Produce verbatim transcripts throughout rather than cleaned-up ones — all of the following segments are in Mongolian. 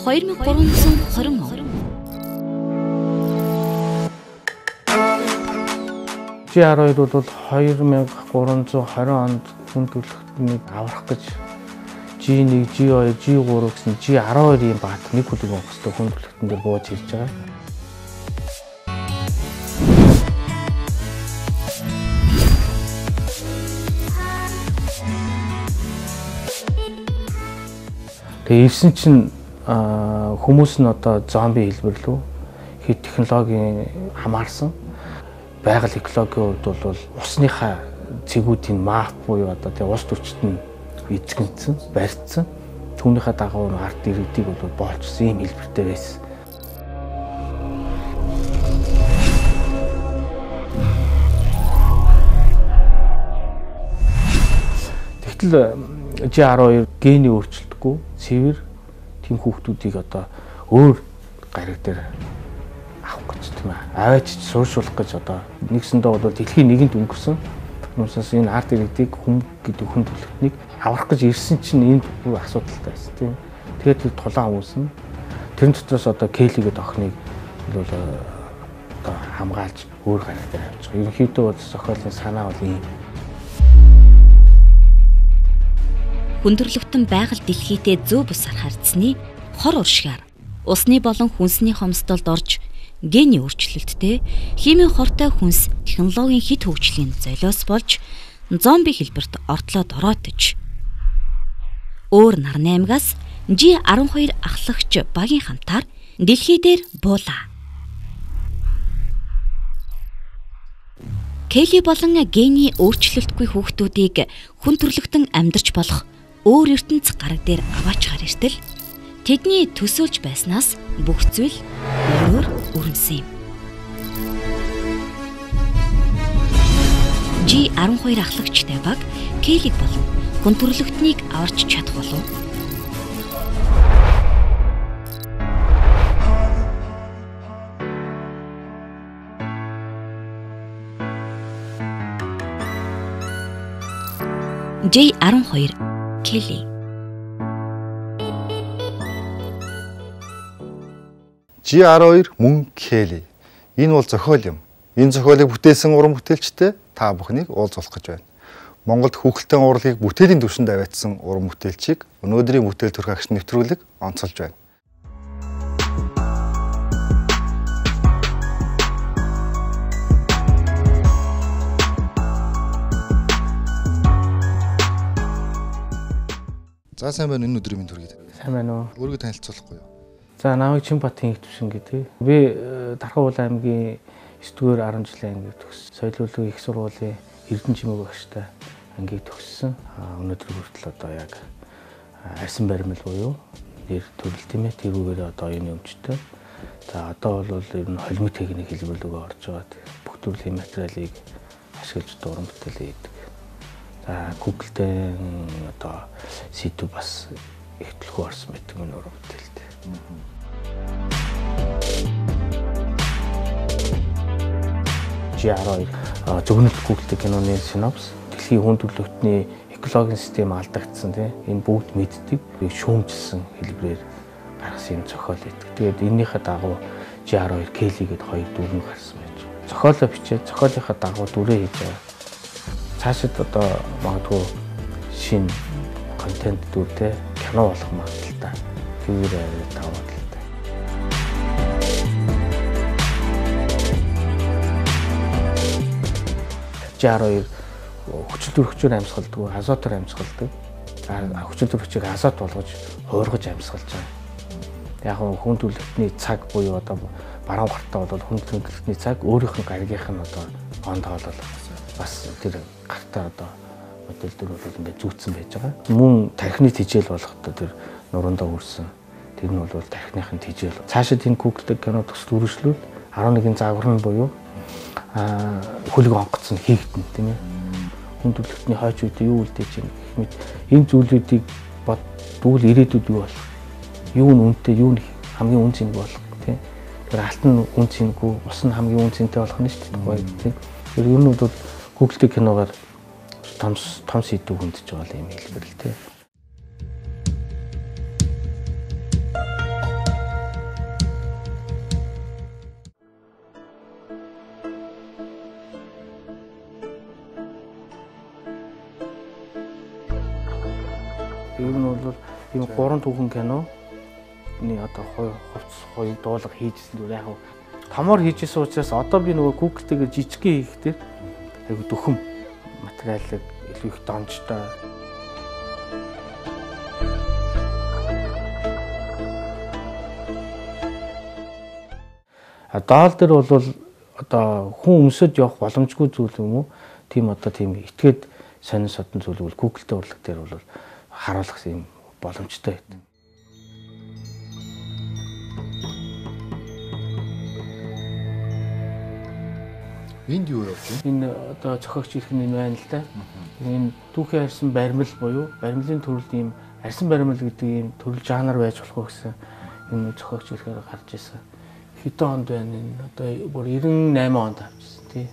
хоёр мянга гурван зуун хорин он. жи ар хоёр бол хоёр мянга гурван зуун хорин онд хүн төрөлхтнийг аврах гэж жи нэг, жи хоёр, жи гурав гэсэн жи ар хоёрын баат нэг хүлэг онгоцтой хүн төрөлхтөн дээр бууж ирж байгаа. Тэгээ ирсэн чинь хүмүүс нь одоо зомби хэлбэр лөө хэд технологийн хамаарсан байгаль экологийн хувьд бол усныхаа цэгүүдийн мап буюу одоо тэгээ ус төрчид нь эзэгэнсэн, барьцсан. Түүнийхээ дагуу ард иргэдийг бол боолчсон ийм хэлбэртэй байсан. Тэгтэл жи ар хоёр гений өөрчлөлтгүй цэвэр тийм хүүхдүүдийг одоо өөр гариг дээр авах гэж тийм ээ. Аваач сууршуулах гэж одоо нэгсэндээ бол дэлхийн нэгэнд өнгөрсөн. Нүсээс энэ арт иргэдийг хүм гэдэг хүн төлөвтнийг аврах гэж ирсэн чинь энэ бүр асуудалтай байсан тийм. Тэгээд тулаан үүснэ. Тэр дотроос одоо Келли гэдэг охиныг бол одоо хамгаалж өөр гариг дээр авчих. Ерөнхийдөө бол зохиолын санаа бол ийм. Хүндрэлтэн байгаль дэлхийдээ зөв бус харагдсны хор уршгаар усны болон хүнсний хомсдолд орж гений өөрчлөлттэй химийн хортой хүнс технологийн хит хөгжлийн золиос болж зомби хэлбэрт ортлоод ороотож өөр нарны аймгаас жи арван хоёр ахлагч багийн хамтаар дэлхий дээр буулаа. Келли болон гений өөрчлөлтгүй хүүхдүүдийг хүн төрлөختөн амьдарч болох өөр ертөнц гараг дээр аваач гарэртэл тэдний төсөөлж байснаас бүх зүйл өөр өрнсөн юм. жи арван хоёр ахлагчтай баг Келлиг болон хүн төрлөختнийг аварч чадах болов. жи арван хоёр Келли. жи ар хоёр мөн Келли. Энэ бол зохиол юм. Энэ зохиолыг бүтээсэн уран бүтээлчтэй та бүхнийг уулзуулах гэж байна. Монголд хүүхэлдэйн урлагийг бүтээлийн түвшинд аваатсан уран бүтээлчийг өнөөдрийн бүтээл төрх агш нэвтрүүлэг онцолж байна. За сайн байна энэ өдрийн минь төргийд. Сайн байна уу? Өөрийгөө танилцуулахгүй юу? За намайг Чинбатын Хэвтвшин гэдэг. Би Дархавуул аймгийн девь дугаар арван жилийн ангийг төгссөн. Соёл урлагийн их сургуулийн Эрдэнэ чимээг багштай ангийг төгссөн. Өнөөдөр хүртэл одоо яг арьсан баримл буюу нэр төрөл тийм ээ тэрүүгээр одоо энэ өмчтэй. За одоо бол ер нь холимог техник хэлбэр рүү орж байгаа. Бүх төрлийн материалыг ашиглаж уран бүтээл хийдэг. За Google дээр одоо сэтүү бас их төлхөө орсон байдаг мөн уран бүтээлтэй. жи ар хоёр зөвхөн Google киноны синопс дэлхийн хүн төрлөختний экологийн систем алдагдсан тийм энэ бүгд мэддэг шүүмжилсэн хэлбэрээр гаргасан юм зохиол байдаг. Тэгээд энэнийхээ дагуу жи ар хоёр Келли гэдэг хоёр дүрэн гарсан байж. Зохиолоо бичээд зохиолынхаа дагуу дүрээ хийж байгаа. Цаашид одоо магадгүй шинэ контент дүртэй кино болох магадaltaй. Тэр таваад л та. жи ар хоёр хүчил төрөгчөөр амьсгалдаг, азотоор амьсгалдаг. Хүчил төрөгчийг азот болгож хуургаж амьсгалж байгаа. Яг хүн төлөвтний цаг буюу одоо баруун гартаа бол хүн төлөвтний цаг өөрийнх нь гаригийнх нь одоо он тоолол бас тэр гартаа одоо модель дөр бол ингээд зүүцсэн байж байгаа. Мөн тархины тижэл болохдоо тэр нуруундаа үрсэн. Тэр нь бол тархиныхын тижэл. Цаашид энэ Google-д кино төсөл үргэлжлүүл арван нэгэн загвар нь буюу аа хөлөг онгоцсон хийгдэн тийм ээ. Хүн төлөвтний хойч үед юу үлдээж юм гэх мэт энэ зүйлүүдийг бод дүүл ирээдүйд юу болох? Юу нь үнэтэй, юу нь хамгийн үн цэнэг болох тийм. Тэр алтан үн цэнэггүй, ус нь хамгийн үн цэнэтэй болох нь шүү дээ тийм. Тэр ер нь бол Google-д киногаар том том сэдв хөндөж байгаа юм хэлбэр л тийм. Ер нь бол ийм гурван түүхэн киноны одоо хувцс хоёр дуулга хийжсэн зүгээр яг томор хийжсэн учраас одоо би нөгөө Google-тэйгээр жижигхэн хийхдээ айгу дөхөм материалыг илүү их донжтой. А даал дээр бол одоо хүн өмсөд явах боломжгүй зүйл юм уу? Тийм одоо тийм итгээд сонин содон зүйл бол Google-тэй урлаг дээр бол харуулах юм боломжтой байдаг. Энд юу явж байна? Энэ одоо зохиогч ирэх нь байна л да. Энэ түүхий арьсан баримл буюу баримлын төрөлд ийм арьсан баримл гэдэг ийм төрөл жанр байж болох гэсэн энэ зохиогч ирэхээр гарч ирсэн. Хэдэн онд байна энэ одоо бүр девяносто восемь онд авчихсан тий.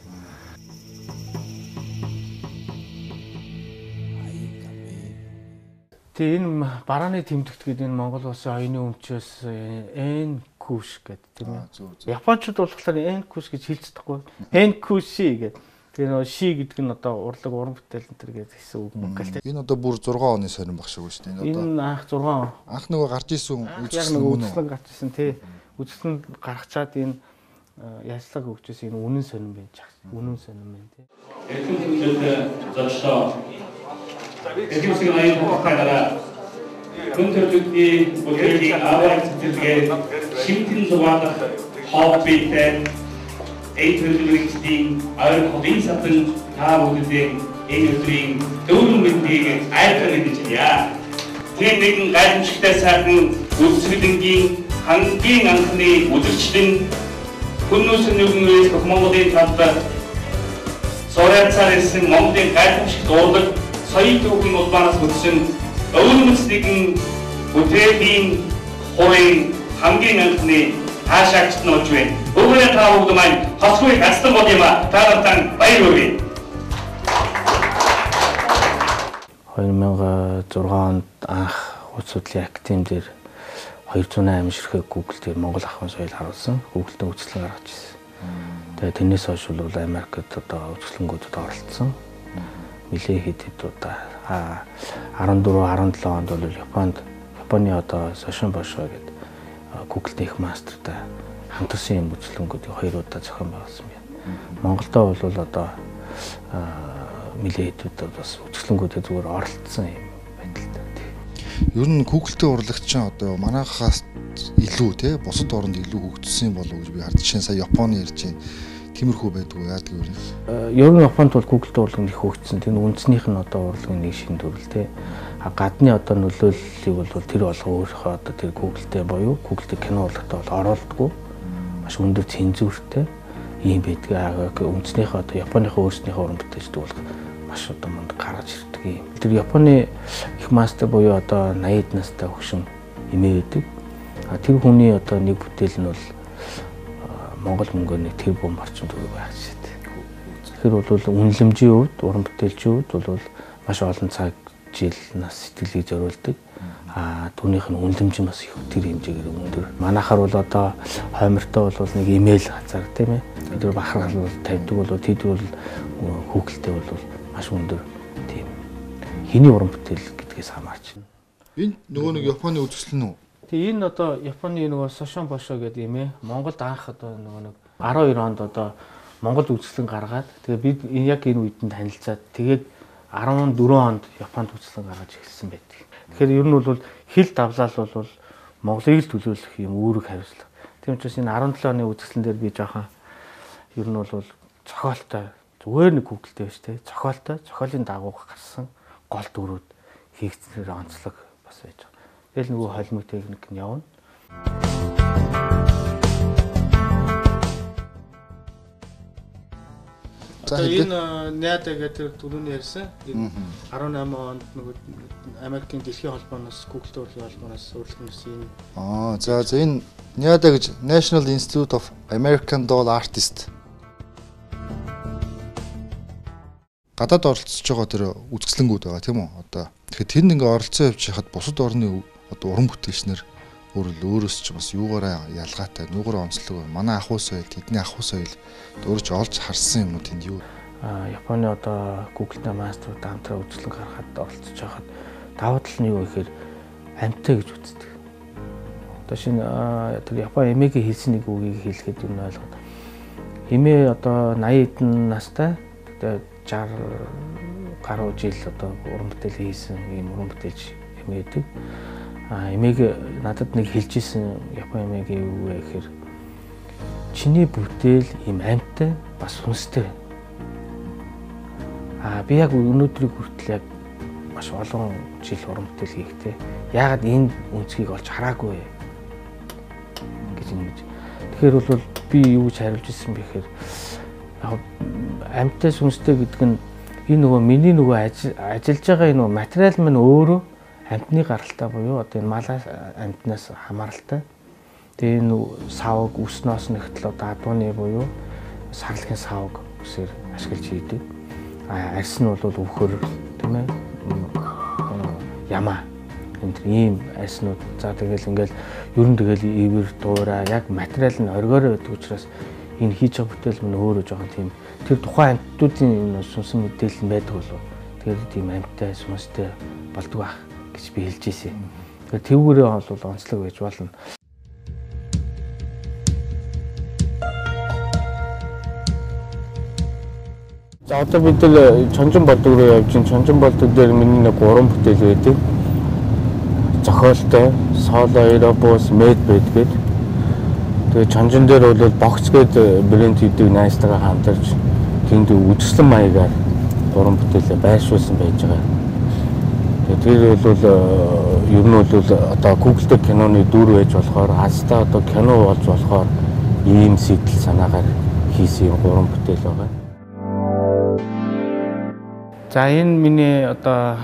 Тэгээ энэ барааны тэмдэгт гэдэг энэ Монгол улсын оюуны өмчөөс эн куш гэдэг тийм ээ. Японочууд болохоор эн куш гэж хэлж чадахгүй. Эн куши гэдэг. Тэгээ нөө ши гэдэг нь одоо урлаг уран бүтээл энэ төр гэдэг хэсэг үг мөнгө л тийм. Энэ одоо бүр зургаан оны сонирн баг шиг шүү дээ. Энэ анх зургаан. Анх нөгөө гарч исэн үзэсгэлэн үзэсгэлэн гарч исэн тий. Үзэсгэлэн гаргачаад энэ яслаг өгчөөс энэ үнэн сонирн байж байгаа. Үнэн сонирн байна тий. Эрхэм төлөвлөлтөд зочлоо. Эдгээрийн аян хатагаараа хүн төрөлхтний бүтэлийн аваад зэрэгээр шимтэн зугаалах хоббитэй энэ төлөвлөгөөний аян хотын сатан та бүхэнд энэ өдрийн дөрвөн мэндийг айлтгаж хэлье. Тэр нэгэн гайхамшигтай сайхан үлсгэлэнгийн хамгийн анхны үзэгчлэн хүннөөс нүгнээс Монголын талбай Соряцаарсэн Монголын гайхамшигт урлаг соёл түүхийн улмаас бүтсэн өвөрмөцгийн бүтээлийн хорын хамгийн анхны хаашаагч нь болж байна. Өвөрөө та бүгд маань хосгүй гацсан бол юм а. Та нартай баяр хүргэе. две тысячи шесть онд анх улс судлалын академи дээр two hundred eight ширхэг Google дээр Монгол ахуйн соёл харуулсан. Google-тэй үзэсгэлэн гаргаж ирсэн. Тэгээ тэрнээс хойш бол Америкт одоо үзэсгэлэнгүүдэд оролцсон. Нилээ хэд хэд удаа fourteen seventeen онд бол Японд Японы одоо Сошин Бошо гэдэг Google-тэй их мастертай хамтарсан юм үзэсгэлэнгүүдийг хоёр удаа зохион байгуулсан байна. Монголдо бол одоо нилээ хэд удаа бас үзэсгэлэнгүүдэд зүгээр оролцсон юм байдалтай. Ер нь Google-тэй урлагч одоо манайхаас илүү те бусад оронд илүү хөгжсөн болов уу гэж би харж чинь сая Японы ярьж байна. Тиймэрхүү байдгүй яадаг юм. Ер нь Японд бол Google-тэй урлаг их хөгжсөн. Тэр үндснийх нь одоо урлагийн нэг шин төрөл те. А гадны одоо нөлөөллийг бол тэр болго өөрийнхөө одоо тэр Google-тэй боيو Google-тэй кино урлагтай бол оруулдаггүй. Маш өндөр цензуртэй ийм байдаг. Үндснийхээ одоо Японыхоо өөрснийхөө уран бүтээлчд бол маш одоо мунд гаргаж ирдэг юм. Тэр Японы их мастер боيو одоо eighty настай хөгшин эмээ байдаг. А тэр хүний одоо нэг бүтээл нь бол Монгол мөнгөөр нэг тэр бом орчин төгөг байх шээ. Тэр бол үнэлэмжийн хувьд, уран бүтээлчийн хувьд бол маш олон цаг жил нас сэтгэлийг зориулдаг. Аа түүнийх нь үнэлэмж нь бас их тэр хэмжээгээр өндөр. Манайхаар бол одоо хоймортой бол нэг имэйл хазар тийм ээ. Тэр бахархал бол тавьдаг бол тэд бол Google-тэй бол маш өндөр тийм хэний уран бүтээл гэдгээс хамаарч байна. Энэ нөгөө нэг Японы үзэсгэлэн үү? Тэгээ энэ одоо Японы нөгөө Сошин Бошо гэдэг юм ээ. Монголд анх одоо нөгөө нэг twelve онд одоо Монгол үзэсгэлэн гаргаад тэгээ бид яг энэ үед нь танилцаад тэгээд fourteen онд Японд үзэсгэлэн гаргаж эхэлсэн байдаг. Тэгэхээр ер нь бол хил давлал бол Монголыг л төлөөлөх юм үүрэг хариуцлага. Тийм учраас энэ seventeen оны үзэсгэлэн дээр би жоохон ер нь бол зохиолтой зүгээр нэг Google-тэй биш те. Зохиолтой, зохиолын дагуу гарсан гол дүрүүд хийгдсээр онцлог бас байж байгаа. Тэгэл нөгөө холимог техник нь явна. За энэ Ниада гэдэг түрүүний ярьсан eighteen онд нөгөө Америкийн дэлхийн холбооноос Google-тэй урлагийн холбооноос урлагнаас энэ Аа за за энэ Ниада гэж National Institute of American Doll Artists гадаад оролцож байгаа тэр үзэсгэлэнгүүд байгаа тийм үү? Одоо тэгэхээр тэнд ингээ оролцсон явж хахад бусад орны одоо уран бүтээлчнэр өөрөөс ч бас юугаараа ялгаатай нүгэр онцлог манай ахуй соёл тэдний ахуй соёл өөрч олж харсан юмнууд тэнд юу? А Японы одоо Google-тэй мастерууд хамтраа үзэсгэлэн гаргахад оролцож байхад давуу тал нь юу гэхээр амьтаа гэж үздэг. Одоо шинэ тэр Япон эмээгийн хэлсэн нэг үгийг хэлэхэд юу нь ойлгоод. Эмээ одоо наяа эдэн настай одоо шарх гаруй жил одоо уран бүтээл хийсэн ийм уран бүтээлч эмээдэг. А эмээг надад нэг хэлж исэн Япон эмээгийн юу вэ гэхээр чиний бүтээл ийм амьтаа бас хүнстэй. А би яг өнөөдрийг хүртэл яг маш олон жил уран бүтээл хийхдээ яагаад энэ үнцгийг олж хараагүй вэ гэж ингэж. Тэгэхээр бол би юу гэж хариулж ирсэн бэ гэхээр яг амьтаа сүнстэй гэдэг нь энэ нөгөө миний нөгөө ажиллаж байгаа энэ нөгөө материал маань өөрөө амьтны гаралтай буюу одоо энэ малаас амьтнаас хамааралтай. Тэгээ энэ савг үснээс нэгтэл одоо адууны буюу сарлагын савг үсээр ашиглаж хийдэг. А арьс нь бол өвхөр тийм ээ ямаа энэ ийм арьснууд за тэгэл ингээл ер нь тэгэл ивэр дуурай яг материал нь оргиороо байдаг учраас энэ хийж байгаа бүтээл мань өөрөө жоохон тийм тэр тухайн амьтдуудын сүнсэн мэдээлэл байдаг болов. Тэгэхээр тийм амьттай сүнстэй болдог байх гэж би хэлж ийсэн. Тэгэхээр тэвгээрээ бол онцлог байж болно. За одоо бид л Чонжин болдог руу явж ин Чонжин болдог дээр миний нэг гурван бүтээл байдаг. Зохиолтой, соло, эробус, мед байдаг. Тэгээ Чонжин дээр бол богц гээд брэнд хийдэг найстайгаа хамтарч тэнд үжигсэн маягаар гурван бүтээлээ байршуулсан байж байгаа. Тэгээ тэр бол ер нь бол одоо Google дээр киноны дүр байж болохоор хастаа одоо кино болж болохоор ийм сэтэл санаагаар хийсэн юм гурван бүтээл байгаа. За энэ миний одоо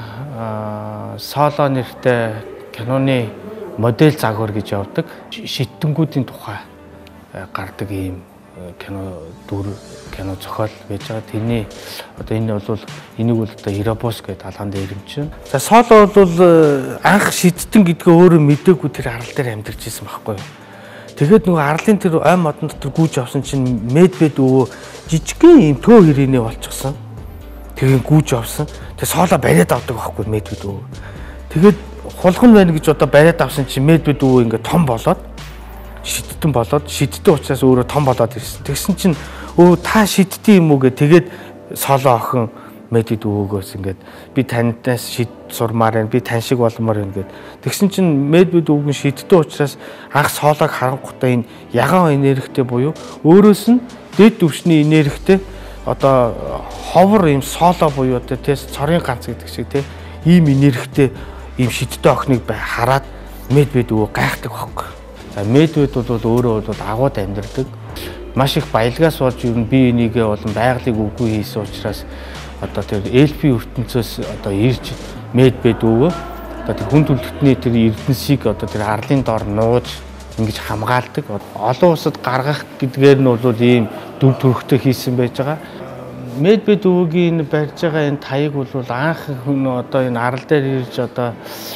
соло нэртэй киноны модель загвар гэж явдаг. Шитгэнгүүдийн тухай гардаг ийм кино дүр кино зохиол байж байгаа. Тэрний одоо энэ бол энийг бол одоо эробус гэдэг талаан дээр ирэмчин. За соло бол анх шидтэн гэдгээ өөрөө мэдээгүй тэр арал дээр амьдарч ирсэн байхгүй юу. Тэгээд нөгөө арлын тэр ой модон дотор гүйж авсан чинь медвед өвөө жижигхэн ийм төө хэрэнээ болчихсон. Тэгээд гүйж авсан. Тэгээд сооло бариад авдаг байхгүй медвед өвөө. Тэгээд хулган байна гэж одоо бариад авсан чинь медвед өвөө ингээд том болоод шидтэн болоод шидтэн учраас өөрөө том болоод ирсэн. Тэгсэн чинь өө та шидтэн юм уу гэ тэгээд сооло охин медвед өвөөгөөс ингээд би таньдаас шид сурмаар байна. Би тань шиг болмоор байна гэд. Тэгсэн чинь медвед өвгөн шидтэн учраас анх соолог харангуйтай энэ ягаан энергитэй буюу өөрөөс нь дэд түвшний энергитэй одоо ховор ийм соло буюу одоо тэс цорын ганц гэдэг шиг те ийм энергитэй ийм шидтэн охиныг бай хараад медвед өвөө гайхдаг байхгүй. За медвед бол өөрөө бол агууд амьдардаг. Маш их баялгаас болж юу би энийгээ болон байгалыг үгүй хийсэн учраас одоо тэр эльфийн ертөнцөөс одоо ирж медвед өвөө одоо тэр хүн төлөвтний тэр эрдэнсийг одоо тэр арлын доор нууж ингэж хамгаалдаг. Олон улсад гаргах гэдгээр нь бол ийм дүр төрхтэй хийсэн байж байгаа. Медвед өвөгийн барьж байгаа энэ таяг бол анх хүн одоо энэ арал дээр ирж одоо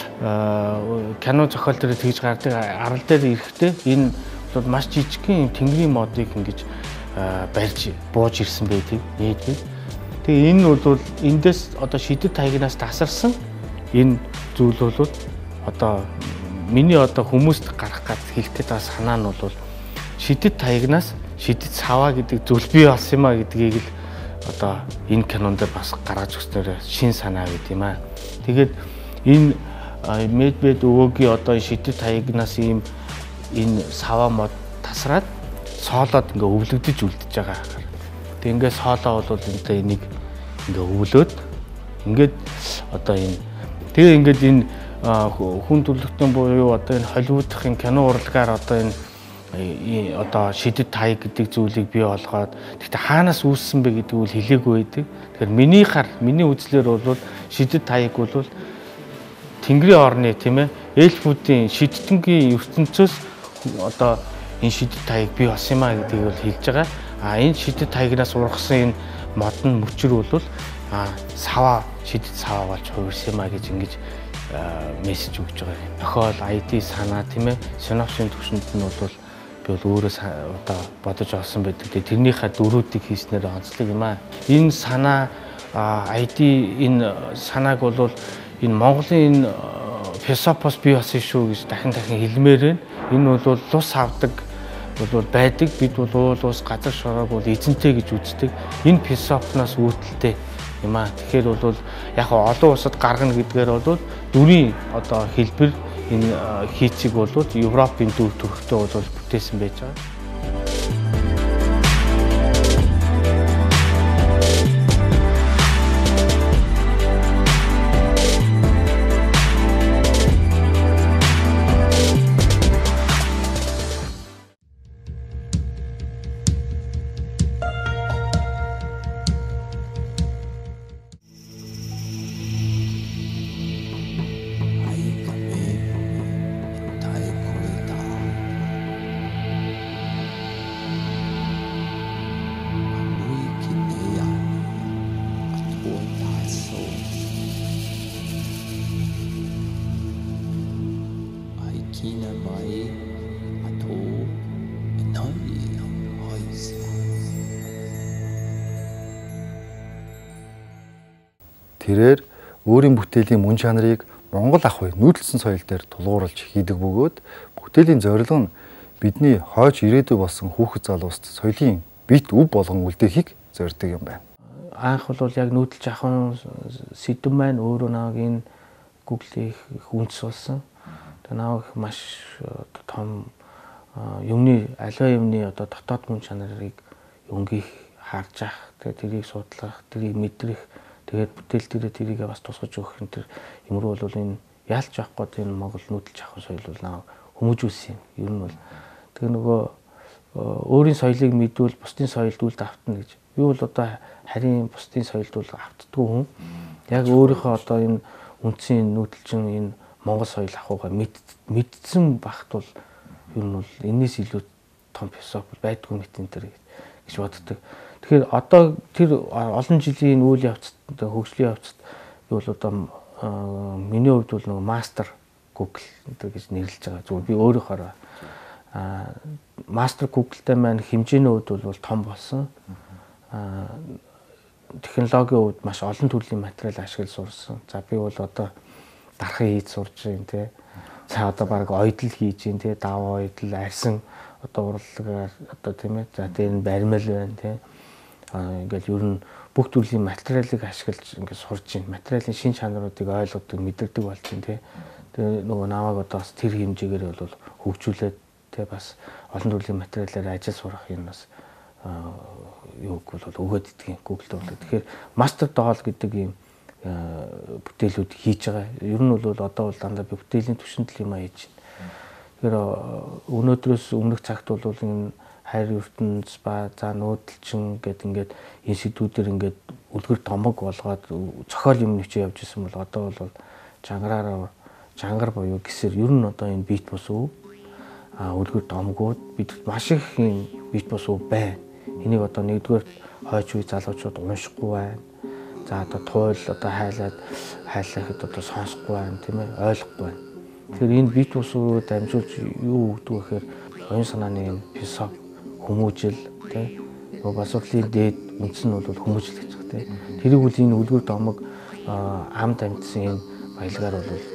кино зохиол дээр тэгж гардаг арал дээр ирэхдээ энэ бол маш жижигхэн тэнгэрийн модыг ингэж барьж бууж ирсэн байдаг медвед. Тэгээ энэ бол эндээс одоо шидэт таягнаас тасарсан энэ зүйл бол одоо миний одоо хүмүүст гарах гэж хэлэх гээд байгаа санаа нь бол шидэт таягнаас шидэт саваа гэдэг зүйл бий болсон юм а гэдгийг л одоо энэ кинонд бас гаргаж өгснөөр шин санаа гэд юм аа. Тэгээд энэ медвед өвөөгийн одоо шидэт таягнаас ийм энэ саваа мод тасраад соолоод ингээ өвлөгдөж үлдэж байгаа. Тэг ингээ соолоо бол энэтэй энийг ингээ өвлөөд ингээд одоо энэ тэгээ ингээд энэ хүн төлөвтөн буюу одоо энэ Холливуудын кино урлагаар одоо энэ одоо шидэт таяг гэдэг зүйлийг бий болгоод тэгтээ хаанаас үүссэн бэ гэдэг үл хэлээгүй байдаг. Тэгэхээр миний хар миний үзлээр бол шидэт таяг бол Тэнгэрийн орны тийм ээ эльфүүдийн шидтэнгийн ертөнцөөс одоо энэ шидэт таяг бий болсон юм а гэдгийг бол хэлж байгаа. А энэ шидэт таягнаас ургасан энэ модон мөчр бол а саваа шидэт саваа болж хувирсан юм а гэж ингэж мессеж өгч байгаа юм. Тохиол ай ти санаа тийм ээ синопсийн төвшөнд нь бол би бол өөрөө одоо бодож авсан байдаг. Тэрнийхээ дөрүүдийг хийснээр онцлог юм аа. Энэ санаа ай ти энэ санааг бол энэ Монголын философос бий болсон шүү гэж дахин дахин хэлмээр байна. Энэ бол тус авдаг бол байдаг. Бид бол уул ус газар шороог бол эзэнтэй гэж үздэг. Энэ философноос үүдэлтэй юм аа. Тэгэхээр бол яг олон улсад гаргана гэдгээр бол дүрийн одоо хэлбэр энэ хийцийг бол Европын төв төрхтөө бол бүтээсэн байж байгаа. Тэрээр өөрийн бүтээлийн мөн чанарыг Монгол ах уй нүүдэлсэн соёл дээр тулгуурлаж хийдэг бөгөөд бүтээлийн зорилго нь бидний хойч ирээдүй болсон хүүхэд залууст соёлын бит өв болгон үлдээхийг зорддог юм байна. Анх бол яг нүүдэлж ахын сэдв маань өөрөө нааг энэ Google-ийн хүнс болсон. Тэгээ нааг маш том юмны аливаа юмны одоо дотоод мөн чанарыг өнгөх харж ах, тэгээ тэрийг судлах, тэрийг мэдрэх, тэгээд бүтээл дээр тэрийг бас тусгаж өгөх энэ төр юмруу бол энэ яалч авахгүй энэ Монгол нүүдэлж ахын соёл бол нааг хүмүүжүүлсэн юм. Ер нь бол тэгээ нөгөө өөрийн соёлыг мэдвэл бусдын соёлд үл давтна гэж. Би бол одоо харин бусдын соёлд бол автдаггүй хүн. Яг өөрийнхөө одоо энэ үндсийн нүүдэлчин энэ Монгол соёл ахуйгаа мэдсэн багт бол ер нь бол энэс илүү том философи байдгүй мэт энэ төр гэж боддог. Тэгэхээр одоо тэр олон жилийн үйл явцад хөгжлийн явцад би бол одоо миний хувьд бол нөгөө мастер Google гэж нэрлэж байгаа. Зүгээр би өөрийнхөө а мастер Google-тай маань хэмжээний хувьд бол том болсон. А технологийн хувьд маш олон төрлийн материал ашиглаж сурсан. За би бол одоо дархан хийж сурж байна те. За одоо баг ойдол хийж байна те. Даваа ойдол арьсан одоо урлагаар одоо тийм ээ. За дээр нь баримал байна те. А ингээл ер нь бүх төрлийн материалыг ашиглаж ингээд сурж байна. Материалын шин чанаруудыг ойлгодог, мэдэрдэг болж байна те. Тэгээ нөгөө намайг одоо бас тэр хэмжээгээр бол хөгжүүлээд те бас олон төрлийн материалаар ажил сурах юм бас юуг бол өгөөд идэх Google-д бол. Тэгэхээр мастер доол гэдэг ийм бүтээлүүд хийж байгаа. Ер нь бол одоо бол дандаа би бүтээлийн түвшинд л юм хийж байна. Тэгэхээр өнөөдрөөс өмнөх цагт бол энэ хайр ертөнц ба за нүүдэлчин гэд ингээд энэ сэдвүүдээр ингээд үлгэр томог болгоод зохиол юм нэвчээ явж исэн бол одоо бол чангараараа чангар буюу гэсээр ер нь одоо энэ бит бус өв а үлгэр томгууд бид маш их юм бит бус өв байна. Энийг одоо нэгдүгээр хойч үе залуучууд уншихгүй байна. За одоо туйл одоо хайлаад хайлахад одоо сонсохгүй байна тийм ээ ойлгохгүй байна. Тэгэхээр энэ бит бус өвөд амжуулж юу өгдөг вэ гэхээр оюун санааны энэ философи хүмүүжил тийм нөгөө босрлын дээд үндэс нь бол хүмүүжил гэж байна тийм. Тэрийг үл энэ үлгэр томог амд амьдсан энэ баялгаар бол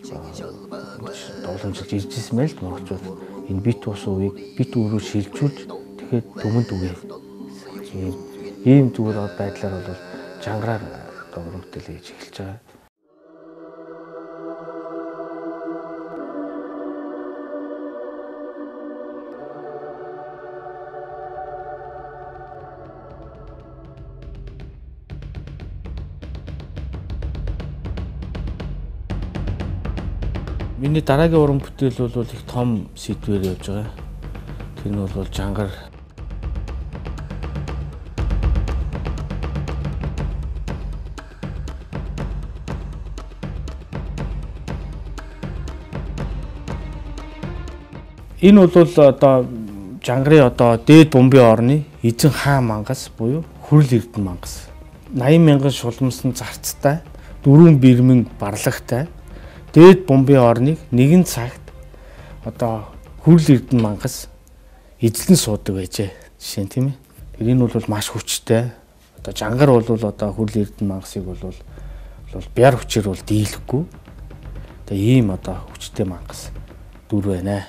дууламжилж иржсэн байл л монголчууд энэ бит бус өвийг бит өрөө шилжүүлж тэгэхэд төмөнд үгээ. Ийм зүгээр байдлаар бол чангараар уран бүтээл хийж эхэлж байгаа. Миний дараагийн уран бүтээл бол их том сэдвээр явж байгаа. Тэр нь бол жангар. Энэ бол одоо жангарын одоо дээд бомбын орны эзэн хаан мангас буюу хүрэл эрдэнэ мангас. восемь мянган шулмсан зарцтай, дөрвөн бирмэн барлагтай дээд бомбын орныг нэгэн цагт одоо хүрэл эрдэнэ мангас эзлэн суудаг байжээ. Жишээ нь тийм ээ. Тэр энэ бол маш хүчтэй. Одоо жангар бол одоо хүрэл эрдэнэ мангасыг бол бол бяр хүчээр бол дийлэхгүй. Тэгээ ийм одоо хүчтэй мангас дүр байна.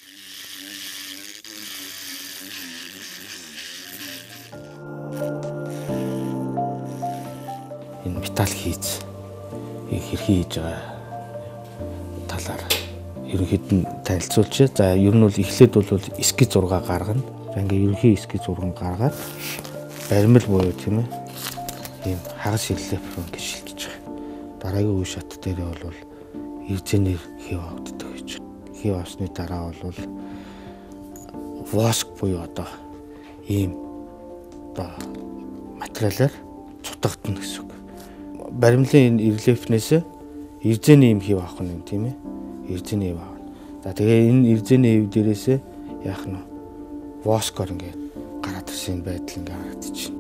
Энэ металл хийц хэрхий хийж байгаа талаар ерөнхийд нь танилцуулчих. За ер нь бол эхлээд бол эскиз зураг гаргана. За ингээ ерөнхий эскиз зураг гаргаад баримл буюу тийм ээ ийм хагас релеф ингээ шилжиж байгаа. Дараагийн үе шат дээр бол ирзэнээр хий авддаг гэж. Хий авсны дараа бол воск буюу одоо ийм одоо материалаар цутгагдана гэсэн үг. Баримлын энэ релефнээс ирзэний юм хий авах нь тийм ээ. Ирзэний юм авна. За тэгээ энэ ирзэний хэв дээрээсээ яах нь воскор ингээд гараад ирсэн байдал ингээд харагдчихна.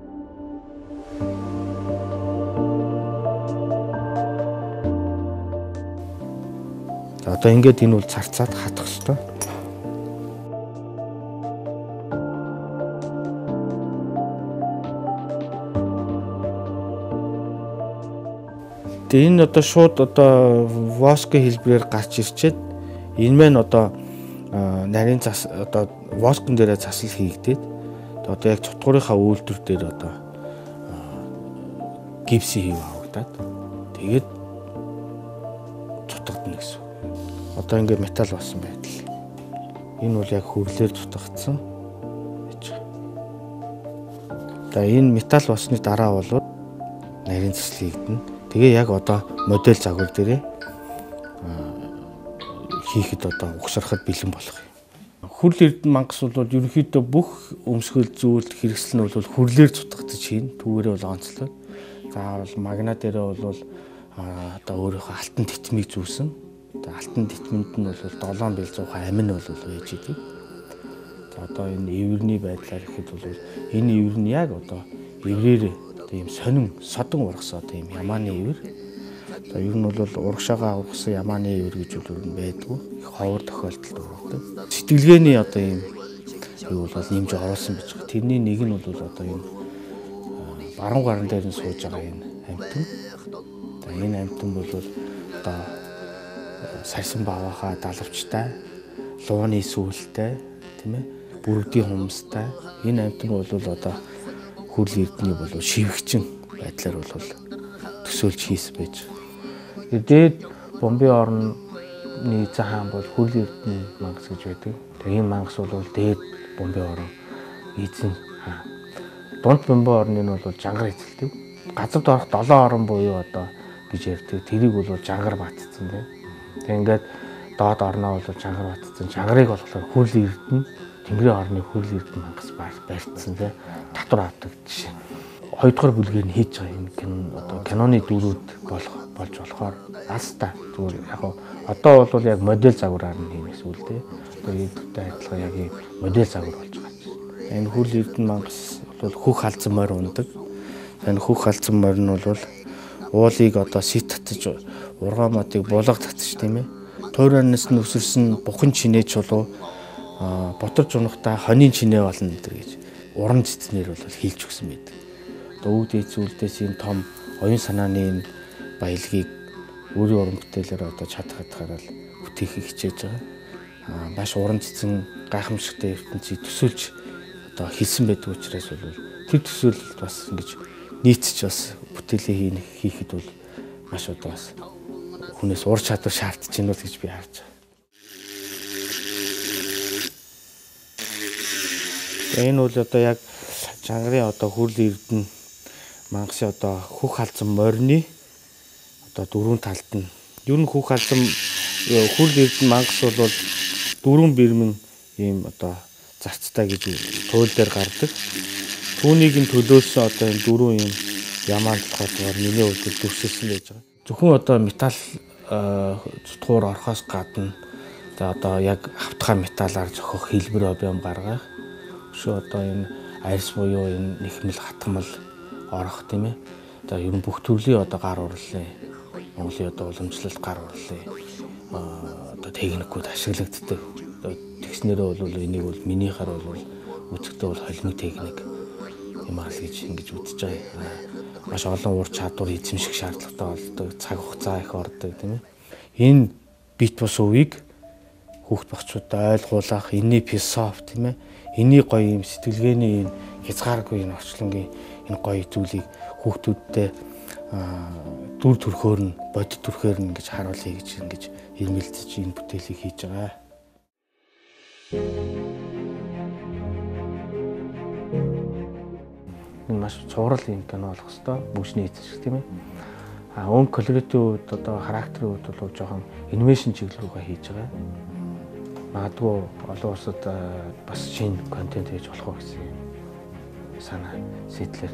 За одоо ингээд энэ бол царцаад хатах ёстой. Тэгээ энэ одоо шууд одоо воскын хэлбэрээр гарч ирчээд энэ маань одоо нарийн цас одоо воскон дээрээ засал хийгдээд одоо яг цутгуурынхаа үйлдвэр дээр одоо гипси хийв авагдаад тэгээд цутгагдана гэсэн. Одоо ингээд металл болсон байдал. Энэ бол яг хүрлээр цутгагдсан гэж. За энэ металл болсны дараа бол нарийн засал хийгдэнэ. Тэгээ яг одоо модель загвар дээрээ хийхэд одоо угшрахад бэлэн болох юм. Хүрл эрдэнэ мангас бол ерөнхийдөө бүх өмсгөл зүйл хэрэгсэл нь бол хүрлээр цутгагдаж хийн. Түүгээрээ бол онцлог. Заавал магна дээрээ бол одоо өөрийнхөө алтан титмийг зүүсэн. Одоо алтан титмэнд нь бол долоон бэлзуухан амин бол байж идэг. За одоо энэ эвэрний байдлаар ихэд бол энэ эвэр нь яг одоо эврээр ийм сонин содон ургасан одоо ийм ямааны эвэр. За ер нь бол урагшаага ургасан ямааны эвэр гэж бол байдгүй. Их ховор тохиолдолд ургадаг. Сэтгэлгээний одоо ийм юу бол нэмж оруулсан байж байгаа. Тэрний нэг нь бол одоо ийм баруун гарн дээр нь сууж байгаа энэ амьтан. За энэ амьтан бол одоо сарсан баваахаа далавчтай, лууны сүүлтэй, тийм ээ, бүрдийн хумстай. Энэ амьтан бол одоо хүрл эрдний бол шивгчин байдлаар бол төсөөлж хийсэн байж. Дээд бомбын орны цахан бол хүрл эрдний мангас гэж байдаг. Тэгээ энэ мангас бол дээд бомбын орон эзэн хаан. Дунд бомбын орны нь бол жангар эзэлдэг. Газарт орох долоон орон буюу одоо гэж ярьдаг. Тэрийг бол жангар баатцсан тийм. Тэг ингээд доод орноо бол жангар баатцсан. Жангарыг болохоор хүрл эрдэнэ Тэнгэрийн орны хүрл эрдэнэ мангас барьцсан тийм. Татвар авдаг жишээ. Хоёрдугаар бүлгээр нь хийж байгаа юм кино одоо киноны дүрүүд болох болж болохоор алста зүгээр яг одоо бол яг модель загвараар нь хиймээс үлдээ. Одоо эдгтэй адилхан яг ийм модель загвар болж байгаа. Энэ хүрл эрдэнэ мангас бол хөх халзан морь ундаг. Энэ хөх халзан морь нь бол уулыг одоо сит татаж ургааматыг булга татаж тийм ээ. Туйранаас нь өсөрсөн бухан чинээ чулуу ботор жунахтай хонийн чинээ болно гэдэг гэж уран цэцнэр бол хийлж өгсөн байдаг. Одоо өвд эцүүлдээс энэ том оюун санааны энэ баялагийг өөрийн уран бүтээлээр одоо чадах хатгаараа бүтээх хичээж байгаа. Аа маш уран цэцэн гайхамшигтай ертөнцийг төсөөлж одоо хийсэн байдаг учраас бол тэр төсөөлөлд бас ингэж нийцч бас бүтээлээ хийхэд бол маш одоо бас хүнээс ур чадвар шаардж байна уу гэж би харж байгаа. Энэ бол одоо яг жангарын одоо хүрл эрдэнэ мангасын одоо хөх халзан морины одоо дөрвөн талд нь ер нь хөх халзан хүрл эрдэнэ мангас бол дөрвөн бэрмэн ийм одоо зарцтай гэж туйл дээр гардаг. Түүнийг нь төлөөсөн одоо энэ дөрвөн ийм ямаан болохоор миний хувьд төвшөлсөн байж байгаа. Зөвхөн одоо металл цутгуур орохоос гадна за одоо яг хавтгай металлаар зохих хэлбэр объем гаргах шүү одоо энэ арьс буюу энэ нэхмэл хатгамал орох тийм ээ. За ер нь бүх төрлийн одоо гар урлалын Монголын одоо уламжлалт гар урлалын одоо техникүүд ашиглагддаг. Одоо тэгснээрээ бол энийг бол минийхаар бол үзэхдээ бол холимог техник юм аа л гэж ингэж үзэж байгаа. маш олон ур чадвар эзэмших шаардлагатай болдог, цаг хугацаа их ордог тийм ээ. Энэ бит бус үеийг хүүхд багчуудаа ойлгуулах, энэний философи тийм ээ. Энэний гоё юм сэтгэлгээний энэ хязгааргүй энэ орчлонгийн энэ гоё зүйлийг хүүхдүүдтэй дүр төрхөөр нь, бодит төрхөөр нь ингэж харуулъя гэж ингэж ирмэлцэж энэ бүтээлийг хийж байгаа. Энэ маш цуврал юм кино болох хэвээр бүжний эзэн шиг тийм ээ. А өн колоритын үед одоо характерын үед бол жоохон анимашн чиглэл рүүгээ хийж байгаа. Магадгүй олон улсад бас шинэ контент хийж болох уу гэсэн санаа сэтлэр.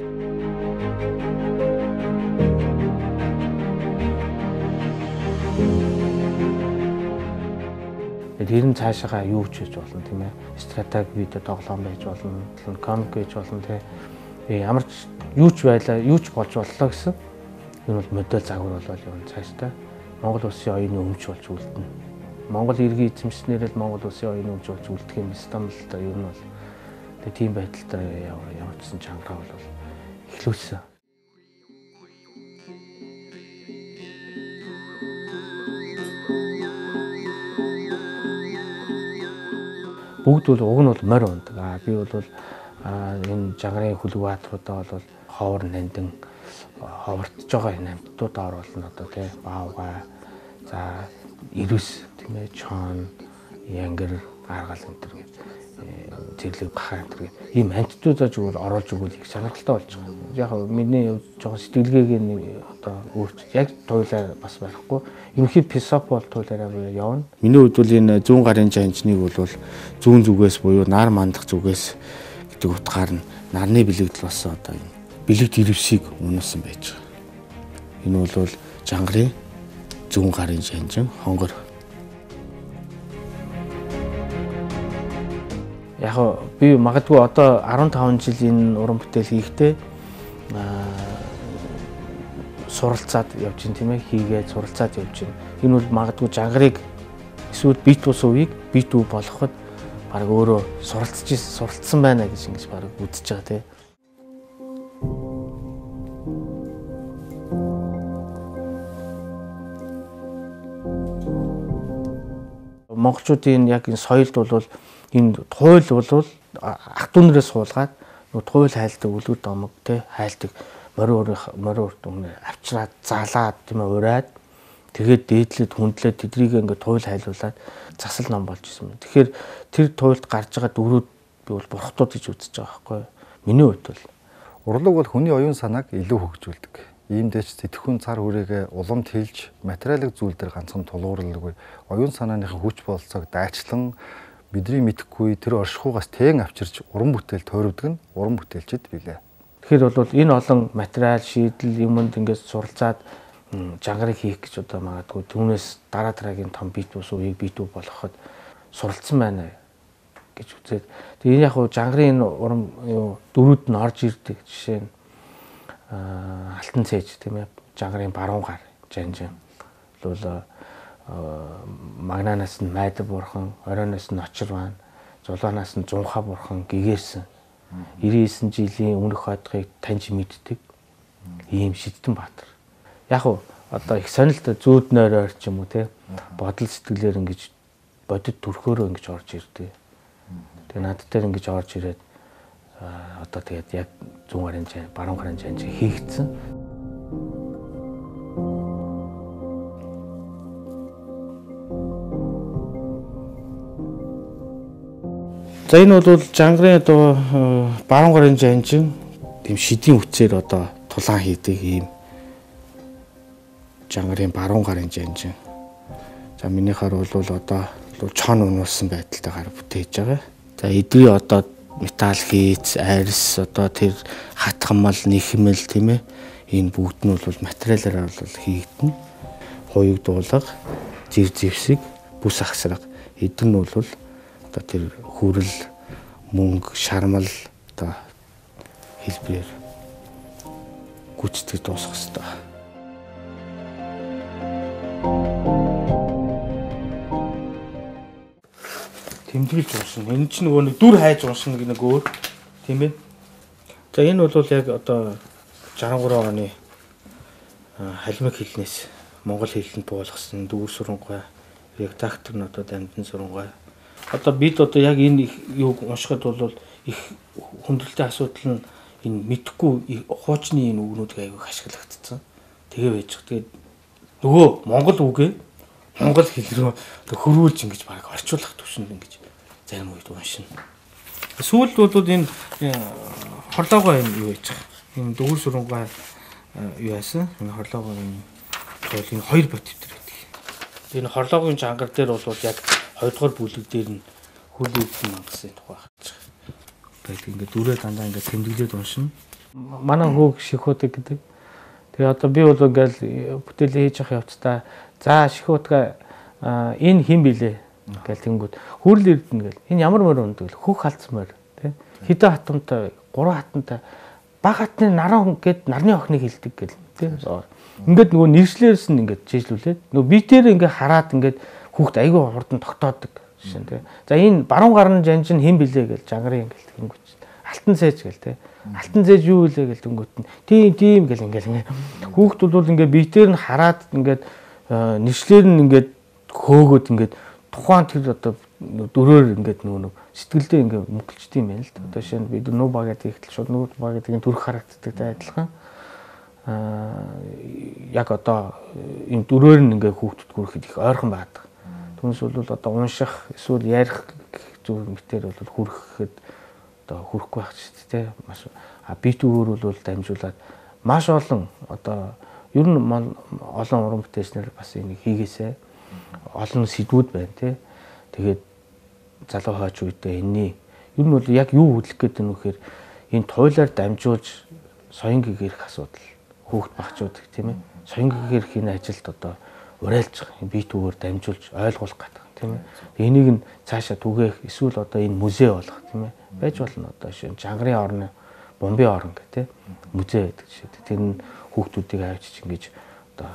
Тэр нь цаашаа юу ч хийж болно тийм ээ. Стратеги видео тоглоом байж болно, комик хийж болно тийм ээ. Ямар ч юу ч байлаа, юу ч болж боллоо гэсэн. Энэ бол модель загвар болол юм цаашдаа. Монгол улсын оюуны өмч болж үлдэнэ. Монгол иргэн эзэмшснээр л Монгол улсын оюуны өмч болж үлдэх юм стам л да ер нь бол. Тэгээ тийм байдалтай явагдсан чанараа бол эхлүүлсэн. Бүгд бол уг нь бол морь ундаг. Аа би бол энэ жагрын хүлэг баатруудаа бол ховор нандин ховортж байгаа энэ амьтдуудаа оруулна одоо тий баавга за ирүс тийм ээ чон янгэр гаргал энэ төр гэдэг зэрлэг баха энэ төр гэдэг ийм амьтдуудаа зүгээр оруулж өгвөл их сонирхолтой болж байгаа. Яг миний жоохон сэтгэлгээг нь одоо өөрчилж яг туйлаа бас барихгүй ерөнхий философи бол туйлаараа явна. Миний хувьд бол энэ зүүн гарын жанжныг бол зүүн зүгээс буюу нар мандах зүгээс гэдэг утгаар нь нарны бэлэгдэл болсон одоо энэ бэлэгд ирвсийг үнэлсэн байж байгаа. Энэ бол жангарын зүүн гарын жанжин хонгор. Яг би магадгүй одоо арван таван жил энэ уран бүтээл хийхдээ суралцаад явж байна тийм ээ хийгээд суралцаад явж байна. Энэ бол магадгүй жангарыг эсвэл бит бус үеийг бит үе болгоход баг өөрөө суралцж суралцсан байна гэж ингэж баг үзэж байгаа тийм. Монголчуудын яг энэ соёлд бол энэ туйл бол ах дүү нарээс суулгаад нөгөө туйл хайлтдаг үлгэр домог те хайлтдаг морь морь урт өмнө авчраад залаад тийм ээ ураад тэгээд дээдлээд хүндлээд тэдрийг ингээд туйл хайлуулад засал ном болж исэн юм. Тэгэхээр тэр туйлд гарч байгаа дөрүүд би бол бурхтууд гэж үзэж байгаа байхгүй юу. Миний хувьд бол урлаг бол хүний оюун санааг илүү хөгжүүлдэг. Иймдээч сэтгэхүйн цар хүрээгээ уламд хилж материалын зүйл дээр ганцхан тулгуурлалгүй оюун санааныхын хүч болцоог дайчлан бидний мэдхгүй тэр оршихугаас тэн авчирч уран бүтээл тойрвдог нь уран бүтээлчд билээ. Тэгэхээр бол энэ олон материал шийдэл юмд ингээд суралцаад жангарыг хийх гэж одоо магадгүй түүнээс дараа дараагийн том бит бус үеийг бит үе болгоход суралцсан байна гэж үзээд. Тэгээ энэ яг жангарын уран юу дөрүүд нь орж ирдэг жишээ нь алтан цээж тийм ээ жангарын баруун гар жанжин бол магнанаас нь майдар бурхан, оройноос нь очир байна, зулаанаас нь зунха бурхан гэгэрсэн. девяносто девять жилийн өмнөх хадгыг таньж мэддэг ийм шидтэн баатар. Яг уу одоо их сонирхолтой зүүд нойроор ч юм уу те бодол сэтгэлээр ингэж бодит төрхөөрөө ингэж орж ирдэг. Тэгээ над дээр ингэж орж ирээд одоо тэгээд яг зүүн гарын жан, баруун гарын жан хийгдсэн. За энэ бол жангарын одоо баруун гарын жанжин тийм шидийн үтсээр одоо тулаан хийдэг ийм жангарын баруун гарын жанжин. За минийхаар бол одоо чон унуулсан байдалтайгаар бүтээж байгаа. За эдний одоо металл хийц, арьс одоо тэр хатгамал, нэхмэл тийм ээ энэ бүгд нь бол материалаараа бол хийгдэнэ. Хуйг дуулга, зэв зэвсэг, бүс ахсраг эдгээр нь бол одоо тэр хүрэл, мөнгө, шармал одоо хэлбэрээр гүйцэтгэж дуусгах хэрэгтэй. Тэмдэглэж уншина. Энэ чинь нөгөө нэг дүр хайж уншина гэх нэг өөр тийм ээ. За энэ бол яг одоо шестдесет и три оны халимаг хэлнээс монгол хэлэнд буулгасан дүүр сурангаа редактор нь одоо дамжин сурангаа. Одоо бид одоо яг энэ юуг уншихад бол их хүндрэлтэй асуудал нь энэ мэдхгүй хуучны энэ үгнүүдийг аягүй ашиглагдсан. Тэгээ байж. Тэгээд нөгөө монгол үгээ монгол хэл рүү хөрвүүлж ингэж баг орчуулах төвшөнд ингэж зарим үед уншина. Сүүлд бол энэ хорлоогоо юм юу яаж байгаа. Энэ дүүр сурангаа юу яасан? Энэ хорлоогоо энэ тоолын хоёр мотив төр байдаг. Энэ хорлоогын жангар дээр бол яг хоёрдугаар бүлэг дээр нь хүлээлт мангасан тухай хаач. Тэгээд ингээд дүрээ дандаа ингээд тэмдэглээд уншина. Манай хүүг шихүүдэг гэдэг. Тэгээ одоо би бол ингээл бүтээлээ хийж явах явцдаа за шихүүдгээ энэ хин билээ гэл тэнгүүд хүрл эрдэнэ гэл энэ ямар мөр өндөг хүүх халдсмаар тий хідэ хатамтай гурван хатамтай баг хатны наран гэд нарны охиныг хилдэг гэл тий ингээд нөгөө нэршлээрс нь ингээд жижлүүлээд нөгөө битээр ингээд хараад ингээд хүүхд айгүй хурдан тогтоодог шин тий за энэ баруун гарны жанж нь хин билээ гэл жангарын гэл тэнгүүд алтан цээж гэл тий алтан цээж юу вэ гэл тэнгүүд нь тийм тийм гэл ингээд ингээд хүүхд бол ингээд битээр нь хараад ингээд нэршлэр нь ингээд хөөгөөд ингээд тухайн тэр одоо дөрөөр ингээд нөгөө сэтгэлдээ ингээд мөглөжд юм байна л да. Одоо шинэ бид нүү ба гэдэг ихтэл шууд нүү ба гэдэг нь төрх харагддаг адилхан. Аа яг одоо энэ дөрөөр нь ингээд хүүхдэд хүрэхэд их ойрхон байдаг. Түүнээс бол одоо унших эсвэл ярих зүйл мэтэр бол хүрэхэд одоо хүрэхгүй байх шүү дээ. Маш а бит өөр бол дамжуулаад маш олон одоо ер нь олон уран бүтээчнэр бас энийг хийгээсэ олон сэдвүүд байна тий. Тэгээд залуу хаач үедээ энэний ер нь бол яг юу хөдлөх гээд байна вэ гэхээр энэ туйлаар дамжуулж соёнгийн эрх асуудал хүүхд багчууд гэх тийм ээ. Соёнгийн эрх энэ ажилд одоо уриалж байгаа. Бие түүгээр дамжуулж ойлгуулах гэдэг тийм ээ. Энийг нь цаашаа түгээх эсвэл одоо энэ музей болгох тийм ээ. Байж болно одоо шинэ чангарын орны бомбын орн гэх тийм музей гэдэг жишээ. Тэр нь хүүхдүүдийг авчиж ингэж одоо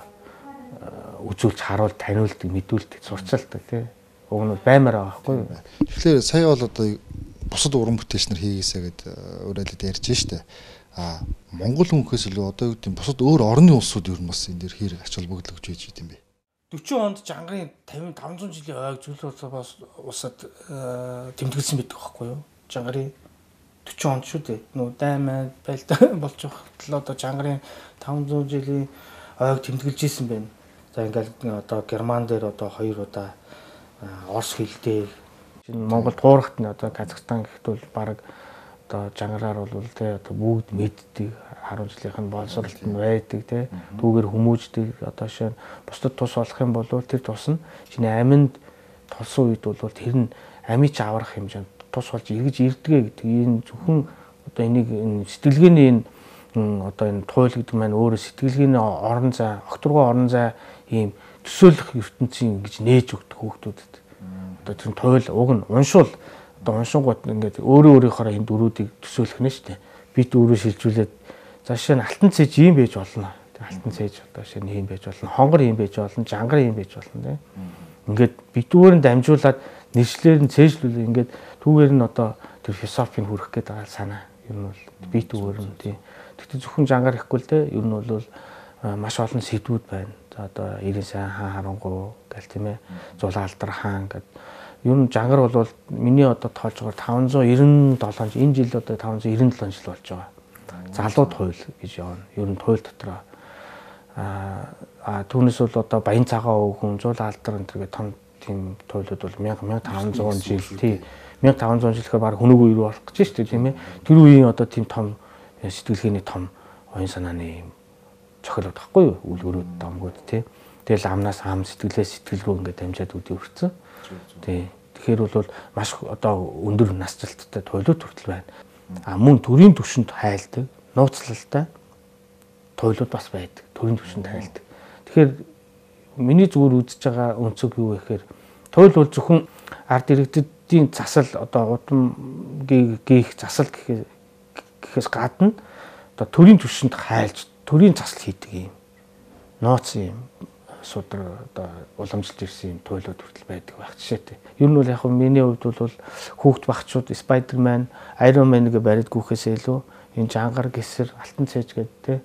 үзүүлж харуул таниулдаг мэдүүлдэг сурчилдаг тий. Уг нь баймаар байгаа байхгүй юу. Тэгэхээр сая бол одоо бусад уран бүтээлчнэр хийгээсэ гэд уриалаад ярьж штэ. А Монгол хүнхээс илүү одоо юу гэдэг бусад өөр орны улсууд ер нь бас энэ дэр хэр ач холбогдол өгч байж идэм бэ. дөрвөн онд жангарын тавин таван зуун жилийн ойг зүйл бас усад тэмдэглэсэн байдаг байхгүй юу. Жангарын дөрвөн онд шүү дээ. Нүү даймаа байлдаа болж байгаа одоо жангарын таван зуун жилийн ойг тэмдэглэж исэн байна. За ингээл одоо герман дээр одоо хоёр удаа орос хэл дээр Монгол туурахт нь одоо Казахстан гэхт бол баг одоо жангараар бол тэ одоо бүгд мэддэг харин жилийнх нь боловсролт нь байдаг тэ түүгээр хүмүүждэг одоо шинэ бусдад тус болох юм бол тэр тус нь шинэ аминд тулсан үед бол тэр нь амийг аврах хэмжээнд тус болж эргэж ирдгээ гэдэг энэ зөвхөн одоо энийг сэтгэлгээний энэ одоо энэ туйл гэдэг маань өөрөө сэтгэлгээний орон зай огторгоо орон зай ийм төсөөлөх ертөнцийн ингэж нээж өгдөг хүүхдүүдэд. Одоо тэр туйл уг нь уншуул одоо уншингууд ингээд өөрөө өөрийнхөө энэ дөрүүдийг төсөөлөх нь шүү дээ. Бид өөрөө шилжүүлээд за шинэ алтан цээж ийм байж болно. Алтан цээж одоо шинэ ийм байж болно. Хонгор ийм байж болно. Жангар ийм байж болно тийм. Ингээд битүүгээр нь дамжуулаад нэршлэр нь цээжлүүлээ ингээд түүгээр нь одоо тэр философийг хүрэх гээд байгаа санаа. Ер нь бол битүүгээр нь тийм. Тэгтээ зөвхөн жангаар ихгүй л тийм. Ер нь бол маш олон сэдвүүд байна. За одоо Ирэн сайн хаан харангуй гэл тийм ээ. Зулаа алдар хаан гэд. Ер нь жангар бол миний одоо тоолж байгаа таван зуун девяносто седем энэ жил одоо таван зуун девяносто седем жил болж байгаа. Залуу туйл гэж явна. Ер нь туйл дотроо аа түүнээс бол одоо баян цагаан өвгөн зулаа алдар энэ төргээ том тийм туйлууд бол мянга таван зуун жил тий мянга таван зуун жилхээр баг хүнөөгөө юу болох гэж шүү дээ тийм ээ. Тэр үеийн одоо тийм том сэтгэлгээний том оюун санааны юм цохилоод байхгүй юу үлгэрүүд домгууд тий. Тэгэл амнаас ам сэтгэлээс сэтгэл рүү ингээд дамжаад үдээ өрцөн. Тий. Тэгэхээр бол маш одоо өндөр насжилттай туйлууд хүртэл байна. А мөн төрийн түвшинд хайлдаг, нууцлалтай туйлууд бас байдаг. Төрийн түвшинд хайлдаг. Тэгэхээр миний зүгээр үзэж байгаа өнцөг юу вэ гэхээр туйл бол зөвхөн ард иргэдийн засал одоо удам гих засал гэхээс гадна одоо төрийн түвшинд хайлж төрийн засал хийдэг юм. Нууц юм судар одоо уламжилж ирсэн юм туйлууд хүртэл байдаг байх жишээтэй. Ер нь бол яг миний хувьд бол хүүхд багчууд Spider-Man, Iron Man-ыг бариад гүөхээс илүү энэ жангар гисэр алтан цээж гэдэг те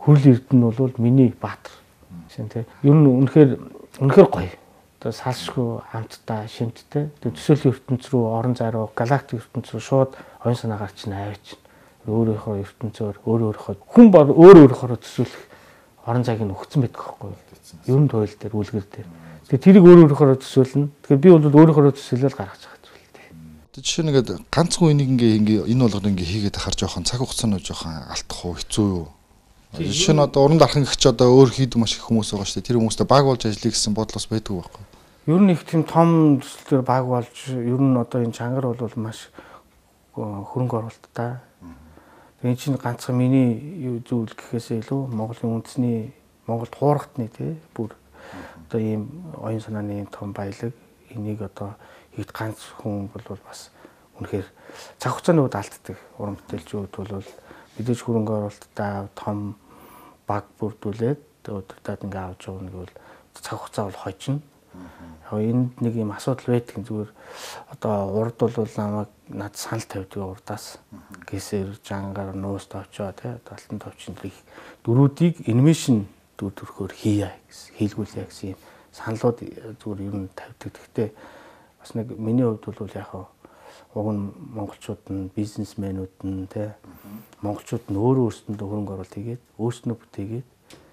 Хүрл Эрдэнэ бол миний баатар. Шин тий. Ер нь үнэхээр үнэхээр гоё. Одоо салшгүй хамттай, шимттэй. Тэгээ төсөөллийн ертөнц рүү, орон зай руу, галактик ертөнц рүү шууд оюун санаа гарч наваач. Өөрийнхөө ертөнцөөр өөр өөрийнхөө хүн бол өөр өөрийнхөө төсөөлөх орон зайг нь өгсөн байдаг байхгүй юу? Ер нь туйл дээр, үлгэр дээр. Тэгээ тэрийг өөр өөрийнхөө төсөөлнө. Тэгэхээр би бол өөрийнхөө төсөөлөл гаргаж байгаа зүйл дээ. Тэгээ жишээ нэгэд ганцхан үнийг ингээ ингээ энэ болгоод ингээ хийгээд ахаар жоохон цаг хугацааны жоохон алдах уу, хэцүү юу? Жишээ нь одоо уран дархан гэгч одоо өөр хийдэг маш их хүмүүс байгаа шүү дээ. Тэр хүмүүстээ баг болж ажиллая гэсэн бодол бас байдаг байхгүй юу? Ер нь их тийм том төсөл төр баг болж ер нь одоо энэ чангар бол маш хөрөнгө оруулалттай. Тэгээ чинь ганцхан миний зүйл гэхээсээ илүү Монголын үндэсний Монголд хуурхтны тий бүр одоо ийм оюун санааны том баялаг энийг одоо хэд ганц хүн бол бас үнэхээр цаг хугацааны үед алддаг уран бүтээлчүүд бол мэдээж хөрөнгө оруулалттай том баг бүрдүүлээд өдөртөд ингээ авч явна гэвэл цаг хугацаа бол хожно. Яг энд нэг юм асуудал байдаг зүгээр одоо урд бол намайг над санал тавьдаг урдаас гэсээр жангаар нуус тавчаа тий алтан тавчин их дөрүүдийг анимашн дүр төрхөөр хийя гэсэн хийлгүүлээ гэсэн юм саналууд зүгээр ер нь тавьдаг. Гэхдээ бас нэг миний хувьд бол яг уг нь монголчууд нь бизнесмэнүүд нь тий монголчууд нь өөрөө өөрсдөндөө хөрөнгө оруулалт хийгээд өөрснөө бүтээгээд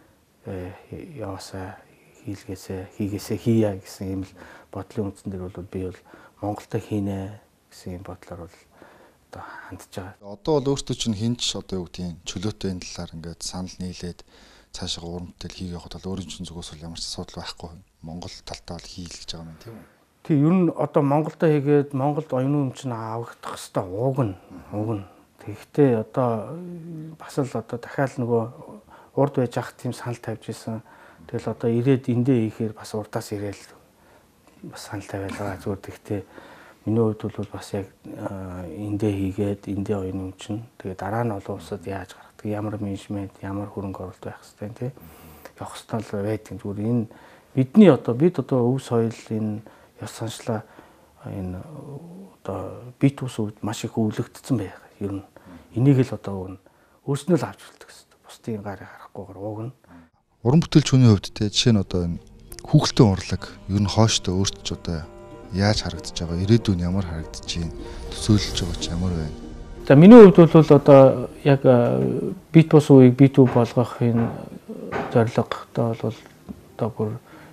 яваасаа хийлгээсээ хийгээсээ хийя гэсэн юм л бодлын үндсэн дээр бол би бол Монголтой хийнэ гэсэн юм бодлоор бол одоо хандж байгаа. Одоо бол өөртөө чинь хинч одоо юу гэдгийг чөлөөтэй энэ талаар ингээд санал нийлээд цаашаа уран бүтээл хийх явахад бол өөрийн чинь зүгээс бол ямар ч асуудал байхгүй. Монгол талтаа бол хийл гэж байгаа юм тийм үү? Тийм ер нь одоо Монголдо хийгээд Монголд оюун өмчн авагдах хэвээр ууг нь ууг нь. Тэгэхдээ одоо бас л одоо дахиад нөгөө урд байж ах тийм санал тавьж исэн. Тэгэл одоо ирээд эндээ хийхээр бас урдаас ирээл бас санал тавиал байгаа зүгээр. Тэгтээ миний хувьд бол бас яг эндээ хийгээд эндээ оюун өмчн. Тэгээ дараа нь олон улсад яаж гаргадаг, ямар менежмент, ямар хөрөнгө оруулалт байх хэвээр тий. Явах хэвээр байдаг. Зүгээр энэ бидний одоо бид одоо өв соёл энэ ёс заншлаа энэ одоо бит ус үед маш их өвлөгдсөн байгаа. Ер нь энийг л одоо өөрснөө л авч үлдэх хэрэгтэй. Бусдын гарыг харахгүйгээр ууг нь. Уран бүтээлч хүний хувьд те жишээ нь одоо энэ хүүхэлдэйн урлаг ер нь хооштой өөрт ч одоо яаж харагдаж байгаа, ирээдүйн ямар харагдаж байна, төсөөлж байгаа ч ямар байна. За миний хувьд бол одоо яг бит ус үеийг бит үе болгохын зорилготой бол одоо бүр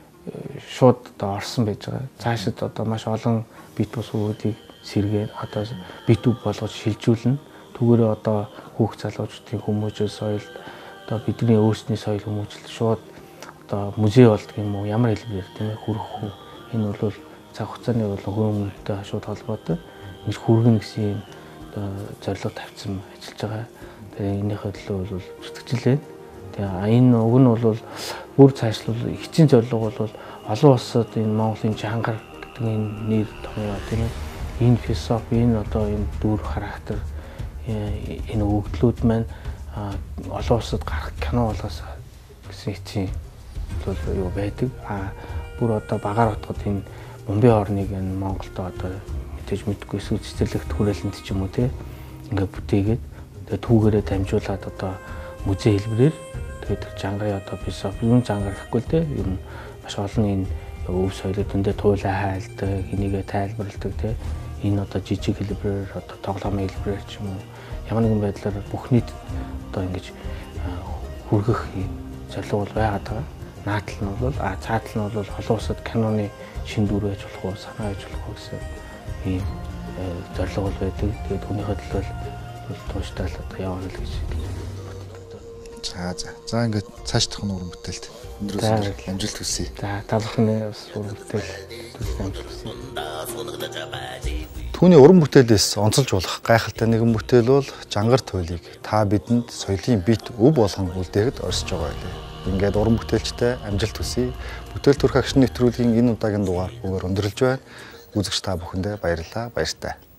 шууд одоо орсон байж байгаа. Цаашид одоо маш олон бит ус үүдийг сэргээд одоо бит үе болгож шилжүүлнэ. Түүгээрээ одоо хүүхд залуучдын хүмүүжил соёл одоо бидний өөрсний соёл хүмүүжил шууд одоо музей болдго юм уу ямар хэлбэрээр тийм ээ хүрэх үү энэ бол цаг хугацааны бол хүмүүнтэй шууд холбоотой ингэж хүргэн гэсэн одоо зорилго тавьсан ажиллаж байгаа. Тэгээ энийхээ төлөө бол зүтгэжлээ. Тэгээ энэ уг нь бол бүр цаашлуул эцсийн зорилго бол олон улсад энэ Монголын чангар гэдэг энэ нэр томьёо тийм ээ энэ философи энэ одоо энэ дүр характер энэ өгдлүүд маань олон улсад гарах кино болгоос гэсэн эцсийн бол юу байдаг. А бүр одоо багаар утгад энэ Бомбей орныг энэ Монголд одоо мэдээж мэдгүй эсвэл цэцэрлэгт хүрээлэнд ч юм уу те ингээ бүтээгээд тэгээ түүгээрээ дамжуулаад одоо музей хэлбэрээр тэгээд жангарын одоо философи юм жангаар гэхгүй л те ер нь маш олон энэ өв соёлын дэндээ туйлаа хайлдаг, энийгээ тайлбарладаг те энэ одоо жижиг хэлбэрээр одоо тоглоомын хэлбэрээр ч юм уу ямар нэгэн байдлаар бүх нийт одоо ингэж хүргэх зорилго бол байгаад байгаа. Наадал нь бол а цаатал нь бол олон улсад киноны шин дүр байж болох уу, санаа байж болох уу гэсэн ийм зорилго бол байдаг. Тэгээд түүнийхээ төлөө тууштай л одоо явна л гэж боддог. За за. За ингээд цааш тахын уран бүтээлт өндрөөс амжилт хүсье. За та бүхний бас уран бүтээл төрөлд амжилт хүсье. Түүний уран бүтээлээс онцолж болох гайхалтай нэгэн бүтээл бол Жангар туйлыг та бидэнд соёлын бит өв болгон үлдээгд орсож байгаа байлээ. Ингээд уран бүтээлчтэй амжилт хүсье. Бүтээл төрх агшин нэвтрүүлгийн энэ удаагийн дугаар бүгээр өндөрлөж байна. Үзэгч та бүхэндээ баярлалаа. Баяртай.